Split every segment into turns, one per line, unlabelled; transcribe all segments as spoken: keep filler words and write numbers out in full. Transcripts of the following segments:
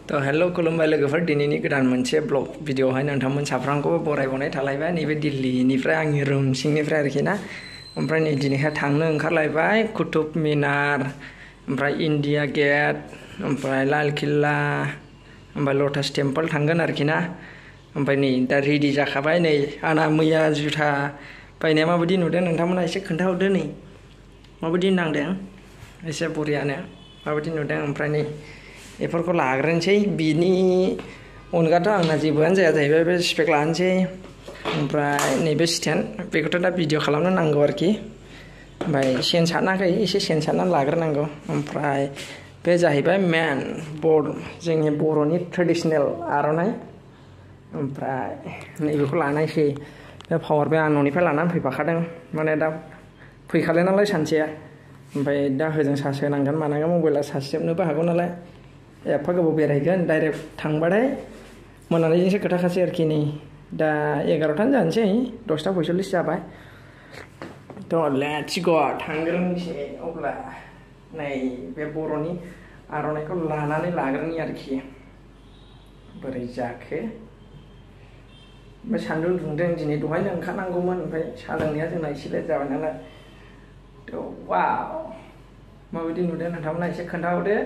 तो हेलो खुलुमबाय लोगोफोर दिनैनि गोदान मोनसे ब्लग भिडिअआवहाय नोंथांमोन साफ्रोमखौबो बरायबावनाय थालायबाय नैबे दिल्लीनिफ्राय आंनि रुम सिंनिफ्राय आरोखि ना ओमफ्राय नै दिनैहाय थांनो ओंखारलायबाय कुतुब मिनार ओमफ्राय इन्डिया गेट ओमफ्राय लाल किल्ला ओमफ्राय लटास टेम्पोल थांगोन आरोखि ना ओमफ्राय नै दा रेडि जाखाबाय नै आंना मैया जुथा बायनाया माबायदि नुदों नोंथांमोना एसे खोन्थाहरदो नै माबायदि नांदों एसे बरियानो माबायदि नुदों ओमफ्राय नै बेफोरखौ लाग्रोनोसै बिनि अनगाथ' आंना जेबोआनो जाया जाहैबाय बे स्पेक लानोसै ओमफ्राय नैबे स्टेन्ड बेखौथ' दा भिडिअ खालामनो नांगौ आरोखि ओमफ्राय सेन सारनाखै एसे सेन सारनानै लाग्रोनांगौ ओमफ्राय बे जाहैबाय मेन बर जोंनि बर'नि ट्रेडिसनेल आर'नाइ ओमफ्राय नैबेखौ लानायसै बे पावार बेंक आं न'निफ्राय लानानै फैफाखादों माने दा फैखाबाय नालाय सानसेया ओमफ्राय दा होजों सार्ज होनांगोन मानांगोन मबाइला सार्ज जोबनोबो हागौ नालाय एफा गोबाव बेरायगोन डाइरेक्ट थांबाथाय मोनानायजोंसो खोथाखासै आरोखि नै दा एगार'थानो जानोसै दसथा पयसल्लिस जाबाय थ' लेट्स ग' थांग्रोनोसै अब्ला नै बे बर'नि आर'नाइखौ लानानै लाग्रोनि आरोखि बोरै जाखो ओमफ्राय सान्दुं दुंदों दिनै दहायनो ओंखारनांगौमोन ओमफ्राय साहा लोंनाया जोंना एसे लेट जाबाय नालाय थ' वाव माबायदि नुदों नोंथांमोना एसे खोन्थाहरदो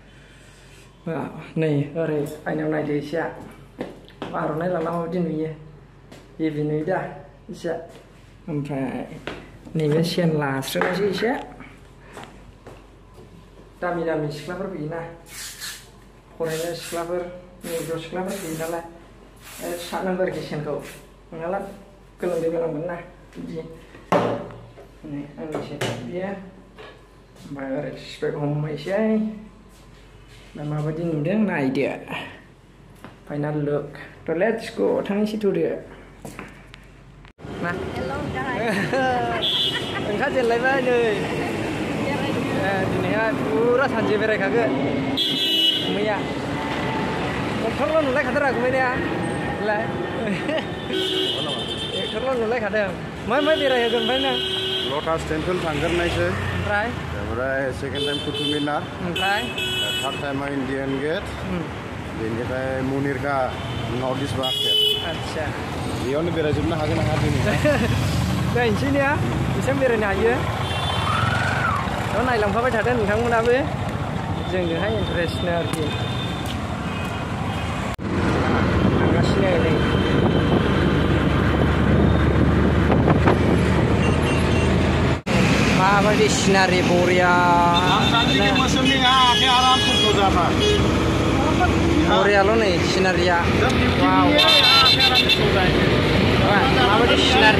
नै ओरै आयनायाव नायदो एसे आर'नाइ लाना माबायदि नुयो हेभि नुयो दा एसे ओमफ्राय नैबे सेन लास्रोनोसै एसे दामि दामि सिख्लाफोर फैयोना फरायनाय सिख्लाफोर हिन्जाव सिख्लाफोर फैयो नालाय सारनांगौ आरोखि सेनखौ नङाब्ला गोलोमदै गोलांगोन ना बिदि नै आंनि सेन बियो ओमफ्राय ओरै स्पेक हमनोसै माबायदि नुदों नायदो फाइनाल लुक थ' लेट्स ग' थांनोसै थुदो मा ओंखारजेनलायबाय नै दिनैहाय फुरा सानसे बेरायखागोन मैया डक्टरल' नुलायखाथाराखैमोन ने लाय डक्टरल' नुलायखादों मा मा बेरायहोगोन ओमफ्राय नों
लटास टेम्पोल थांग्रोनायसै
ओमफ्राय
ओमफ्राय सेकेन्ड टाइम कुतुब मिनार
ओमफ्राय
थार्ड टाइमा इन्डियान गेट बेनिफ्राय मुनिरका नर्थ इस्ट मार्केट
आदसा
बेयावनो बेरायजोबनो हागोन आंहा दिनै
नायनोसै ने बेसेबां बेरायनो हायो थ' नायलांफाबाय थादों नोंथांमोनाबो जोंजोंहाय इन्टारेस्टनो आरोखि थांगासिनो नै माबायदि सिनारि बरिया बरियाल' नै सिनारिया वाव माबायदि सिनारि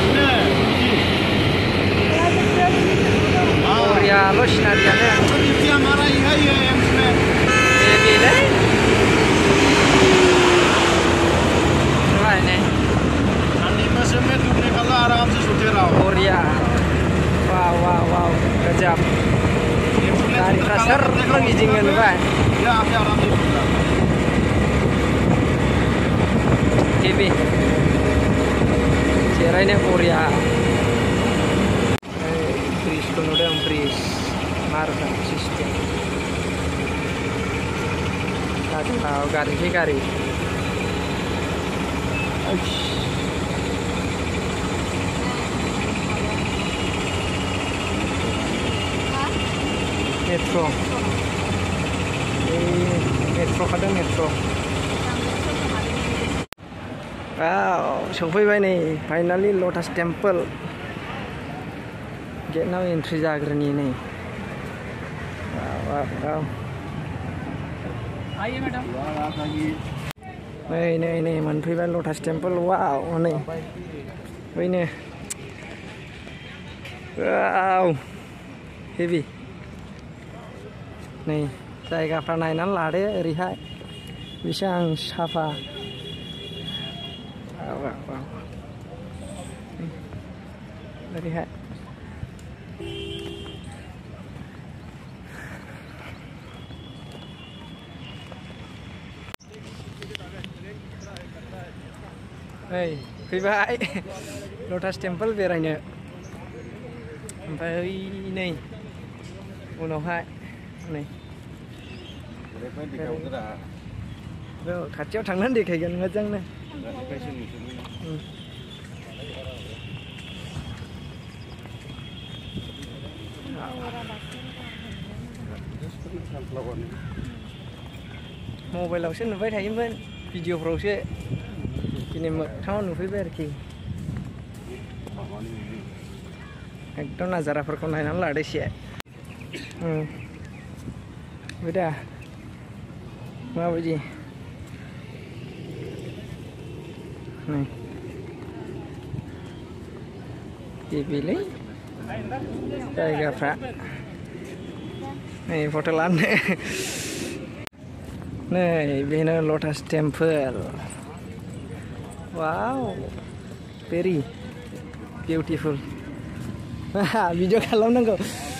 बरियाल' सिनारियानो बेलै बरिया वाव वाव वाव गजब गारिफ्रा सोर गिदिङो नुबाय हेभि जिरायनो बरिया ब्रिजखौ नुदों ब्रिज मा रोखोम सिस्टेम गारियाव गारिखै गारि मेट्र' मेट्र' खादों मेट्र' वाव सफैबाय नै फाइनालि लटास टेम्पोल गेटआव एन्ट्रि जाग्रोनि नै नै नै नै मोनफैबाय लटास टेम्पोल वाव नै बैनो वाव हेभि नै जायगाफ्रा नायनानै लादो ओरैहाय बेसेबां साफा ओरैहाय नै फैबाय लटास टेम्पोल बेरायनो ओमफ्राय नै उनावहाय नै खाथियाव थांनानै देखायगोन मोजांनो मबाइलावसो नुबाय थायोमोन भिडिअफ्रावसो दिनै मोगथाङाव नुफैबाय आरोखि एकदम नाजाराफोरखौ नायनानै लादो एसे दा माबायदि बेलै जायगाफ्रा नै फट' लानो नै बेनो Lotus Temple wow very beautiful video खालामनांगौ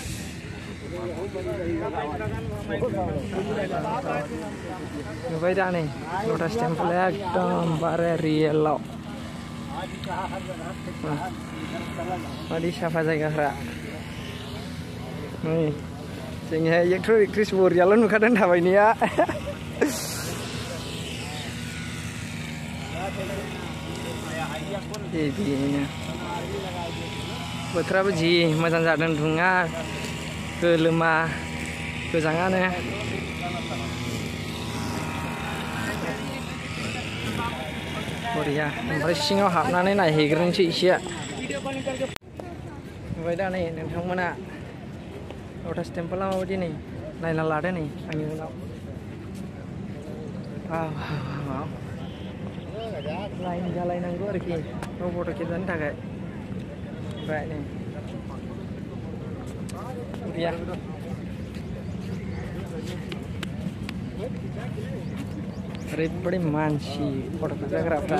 नुबाय दा नै लटास टेम्पोल एकदम बारे रियेलाव मादि साफा जायगाफ्रा नै जोंनिया एक्टर एक्ट्रिस बरियाल' नुखादों थाबायनाया बेनो बोथोराबो जि मोजां जादों दुङा गोलोमा गोजाङानो बरिया ओमफ्राय सिङाव हाबनानै नायहैग्रोनोसै एसे नुबाय दा नै नोंथांमोना लटास टेम्पोला माबायदि नै नायना लादो नै आंनि उनाव लाइन जालायनांगौ आरोखि फट' खेबजानो थाखाय ओमफ्राय नै बरिया ओरैबायदि मानसि फट' खेबजाग्राफ्रा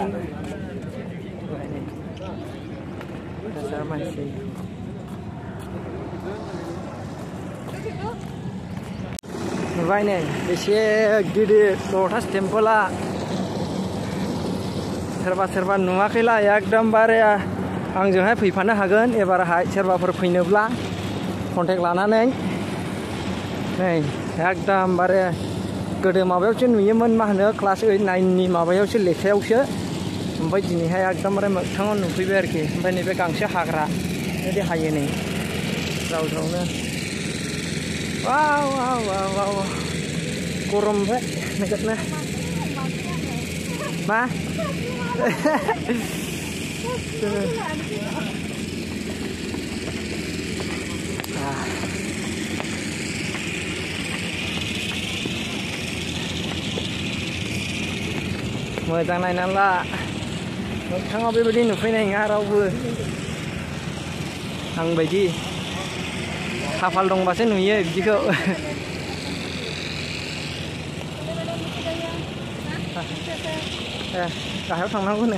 हाजार मानसि नुबाय नै एसे गिदिर लटास टेम्पोला सोरबा सोरबा नुवाखैला एकदमबारे आंजोंहाय फैफानो हागोन एबारहाय सोरबाफोर फैनोब्ला कन्टेक्ट लानानै नै एकदमबारे गोदो माबायावसो नुयोमोन मा होनो क्लास ओइट नाइननि माबायावसो लेखायावसो ओमफ्राय दिनैहाय एकदमबारे मोगथाङाव नुफैबाय आरोखि ओमफ्राय नैबे गांसो हाग्रा बिदि हायो नै ज्राव ज्रावनो वाव वाव वाव वाव गरम ओमफ्राय नोगोदनो मा मोजां नायनानै ला मोगथाङाव बेबायदि नुफैनाय नङा रावबो आंबायदि खाफाल दंबासो नुयो बिदिखौ गाहायाव थांनांगौनो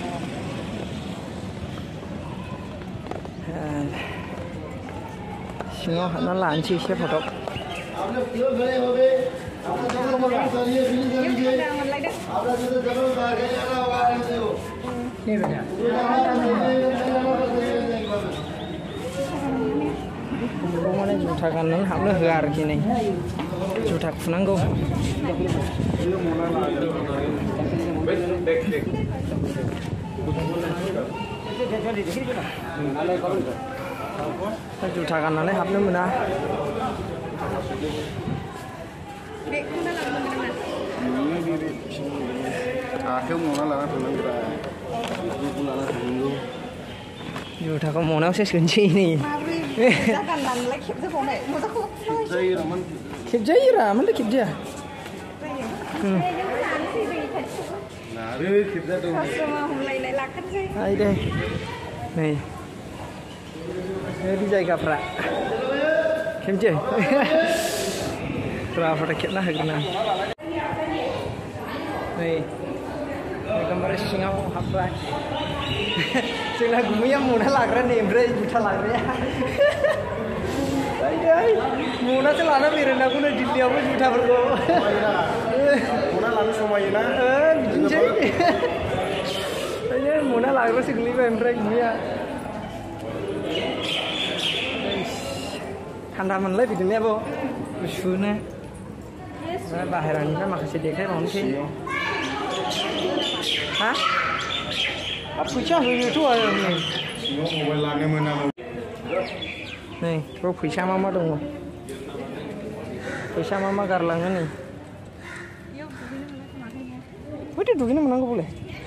सिङाव हाबना लानोसै एसे फट' माने जुथा गाननानै हाबनो होआ आरोखि नै जुथा खुनांगौ जुथा गाननानै हाबनो मोना जुथाखौ मनायावसो सोनोसै नै खेबजायो रा मानो खेबजाया आइ दे नै बे जायगाफ्रा खेबसै फट' खेबना होग्रोना नै एकदमबारे सिङाव हाबबाय जोंना गुमैया मना लाग्रा नै ओमफ्राय जुथा लाग्राया मनासो लाना बेरायनांगौनो दिल्लीयावबो जुथाफोरखौ
मना लानो समायोना
बिदिनोसै मना लाग्रासो गोलैबाय ओमफ्राय गुमैया थान्दा मोनलाय बिदिनो आब' गुसुनो बाहेरानिफ्राय माखासे देखायबावनोसै Hah? Apa sih yang itu ada nih?
Mobile lane mana?
Nih, bro, pisa mama dong. Pisa mama garlangan nih. Udah dulu ini menang boleh.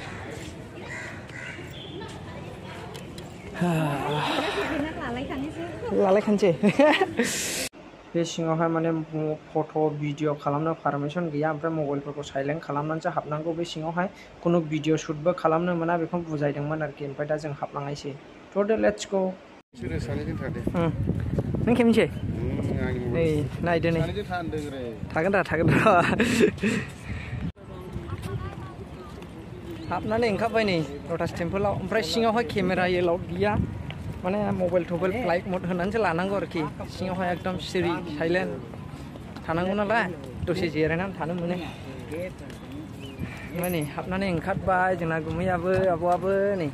Lalai kan sih. Bे सिङावहाय माने फट' भिडिअ खालामनो पारमिसन गैया ओमफ्राय मबाइलफोरखौ साइलेन्ट खालामनानैसो हाबनांगौ बे सिङावहाय कुनु भिडिअ शुटबो खालामनो मोना बेखौ बुजायदोंमोन आरोखि ओमफ्राय दा जों हाबलांनायसै थ' दे लेट्स गो
बिसोरो सानैजों थादे
नों खेबनोसै नै नायदो नै
सानैजों थांदों रे
थागोन दा थागोन दा हाबनानै ओंखारबाय नै लटास टेम्पोलाव ओमफ्राय सिङावहाय केमेरा एलाउड गैया माने मबाइल थबाइल फ्लाइट मड होनानैसो लानांगौ आरोखि सिङावहाय एकदम सिरि साइलेन्ट थानांगौ नालाय दसे जिरायनानै थानो मोनो ओमफ्राय नै हाबनानै ओंखारबाय जोंना गुमैयाबो आब'आबो नै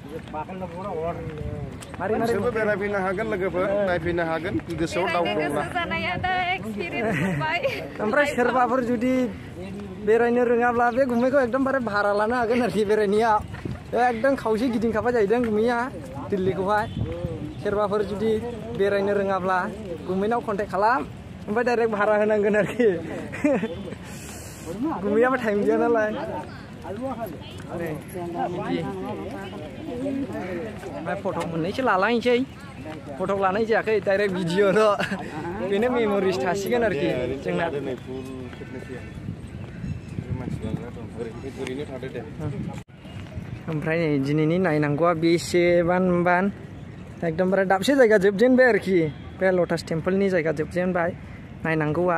मारै मारै
बेरायफैनो हागोन लोगोफोर नायफैनो हागोन गोसोआव दाउ दंब्ला
ओमफ्राय सोरबाफोर जुदि बेरायनो रोङाब्ला बे गुमैखौ एकदमबारे भारा लानो हागोन आरोखि बेरायनाया एकदम खावसे गिदिंखाबाय जाहैदों गुमैया दिल्लीखौहाय सोरबाफोर जुदि बेरायनो रोङाब्ला गुमैनाव कन्टेक्ट खालाम ओमफ्राय डाइरेक्ट भारा होनांगोन आरोखि गुमैयाबो टाइम गैया नालाय ओमफ्राय फट' मोननैसो लालायनोसै फट' लानाय जायाखै डाइरेक्ट भिडिअल' बेनो मेम'रिस थासिगोन आरोखि जोंना ओमफ्राय नै दिनैनि नायनांगौआ बेसेबान बान एकदमबारे दाबसे जायगा जोबजेनबाय आरोखि बे लटास टेम्पोलनि जायगा जोबजेनबाय नायनांगौआ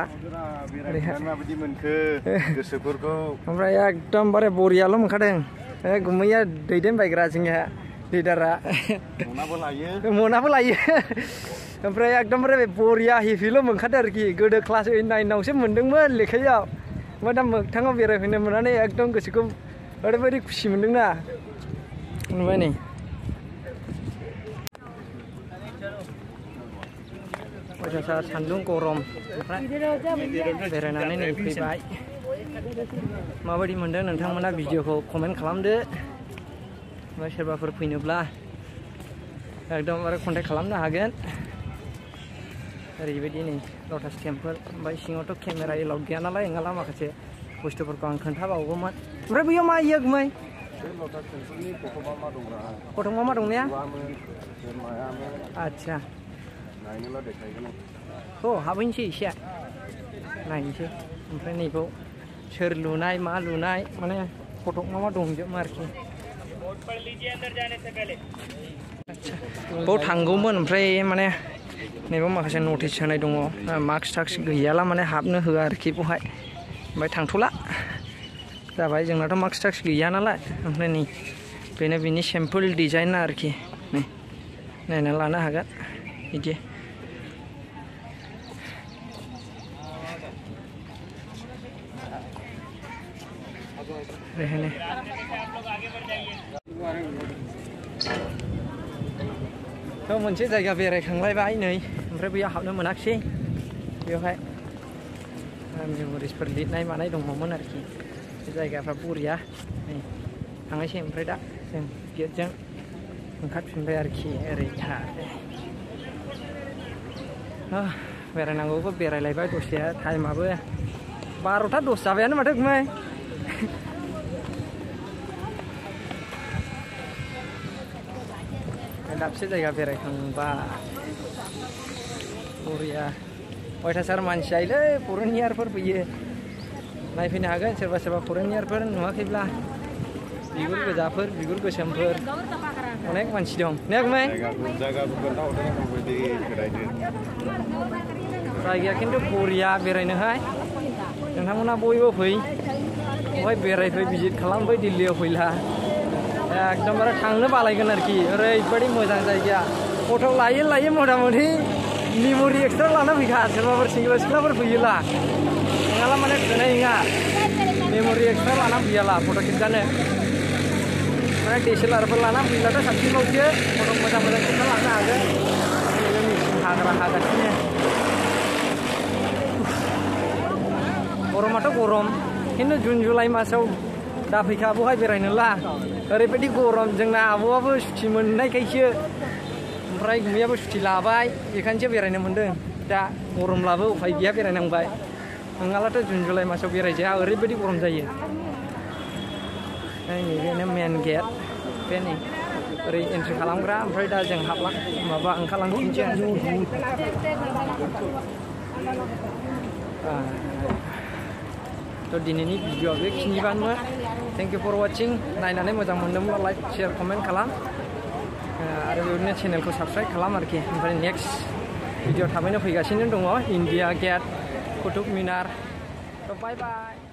ओमफ्राय एकदमबारे बरियाल' मोनखादों गुमैया दैदेनबायग्रा जोंहा लिडारा मनाबो लायो ओमफ्राय एकदमबारे बरिया हेपिल' मोनखादों आरोखि गोदो क्लास ओइट नाइनावसो मोनदोंमोन लेखायाव ओमफ्राय दा मोगथाङाव बेरायफैनो मोननानै एकदम गोसोखौ ओरैबायदि खुसि मोनदोंना नुबाय नै अयथासार सान्दुं गरम बेरायनानै नै फैबाय माबायदि मोनदों नोंथांमोना भिडिअखौ कमेन्ट खालामदो ओमफ्राय सोरबाफोर फैनोब्ला एकदमबारे कन्टेक्ट खालामनो हागोन ओरैबायदि नै लटास टेम्पोल ओमफ्राय सिङावथ' केमेरा एलाउड गैया नालाय ओंखारला माखासे बुस्थुफोरखौ आं खोन्थाबावगौमोन ओमफ्राय बैयाव मा इयो गुमै गथ' मा मा दं ने आदसा औ हाबहैनोसै एसे नायनोसै ओमफ्राय नैखौ सोर लुनाय मा लुनाय माने गथ' मा मा दंजोबो आरोखि बाव थांगौमोन ओमफ्राय माने नैबाव माखासे नटिस होनाय दङ मास्क टाक्स गैयाला माने हाबनो होआ आरोखि बेवहाय ओमफ्राय थांथ'ला जाबाय जोंनाथ' मास्क टाक्स गैया नालाय ओमफ्राय नै बेनो बिनि सिम्पोल डिजाइन आरोखि नै नायना लानो हागोन बिदि रहने थ' मोनसे जायगा बेरायखांलायबाय नै ओमफ्राय बैयाव हाबनो मोनाखिसै बेवहाय मेम'रिसफोर लिरनाय मानाय दङमोन आरोखि बे जायगाफ्रा बरिया नै थांनायसै ओमफ्राय दा जों गेटजों ओंखारफिनबाय आरोखि ओरैहाय बेरायनांगौबो बेरायलायबाय दसे टाइमाबो बार'था दस जाबायानो माथो गुमै दाबसे जायगा बेरायखांबा बरिया अयथासार मानसि जायोलै फरेनियारफोर फैयो नायफैनो हागोन सोरबा सोरबा फरेनियारफोर नुवाखैब्ला बिगुर गोजाफोर बिगुर गोसोमफोर अनेक मानसि दं ने गुमै जायगाया खिन्थु बरिया बेरायनोहाय नोंथांमोना बयबो फै बहाय बेरायफै भिजिट खालामफै दिल्लीयाव फैला एकदमबारे थांनो बालायगोन आरोखि ओरैबायदि मोजां जायगाया फट' लायो लायो मथा मथि मेम'रि एक्सट्रा लाना फैखा सोरबाफोर सेंग्रा सिख्लाफोर फैयोला नङाला माने थोनाय नङा मेम'रि एक्सट्रा लाना फैयाला फट' खेबजानो माने डिएसएलआरफोर लाना फैब्लाथ' साबसिनबावसो फट' मोजां मोजां खेबना लानो हागोन नैबे मेचिन हाग्रा हागासिनो गरमाथ' गरम खिन्थु जुन जुलाइ मासाव दा फैखा बहाय बेरायनोला ओरैबायदि गरम जोंना आब'आबो सुथि मोननायखायसो ओमफ्राय गुमैयाबो सुथि लाबाय बेखायनोसो बेरायनो मोन्दों दा गरमब्लाबो उफाय गैया बेरायनांबाय नङाब्लाथ' जुन जुलाइ मासाव बेरायजाया ओरैबायदि गरम जायो नैबेनो मेन गेट बे नै ओरै एन्ट्रि खालामग्रा ओमफ्राय दा जों हाबलां माबा ओंखारलांफिनसै थ' दिनैनि भिडिअ'आ बेखिनिबानोमोन थेंक इउ फर वाचिं नायनानै मोजां मोनदोंब्ला लाइक शेयार कमेन्ट खालाम आरो बेबायदिनो चेनेलखौ साबस्क्राइब खालाम आरोखि ओमफ्राय नेक्स्ट भिडिअ' थाबैनो फैगासिनो दङ इन्डिया गेट कुतुब मिनार थ' बाय बाय